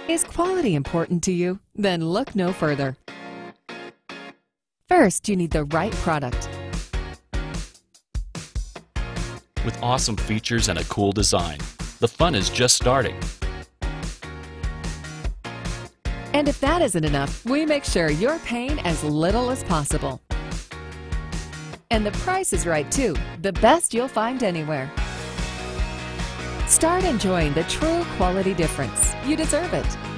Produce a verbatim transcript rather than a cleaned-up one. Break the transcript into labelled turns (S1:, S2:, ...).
S1: Is quality important to you? Then look no further. First, you need the right product.
S2: With awesome features and a cool design, the fun is just starting.
S1: And if that isn't enough, we make sure you're paying as little as possible. And the price is right too, the best you'll find anywhere. Start enjoying the true quality difference. You deserve it.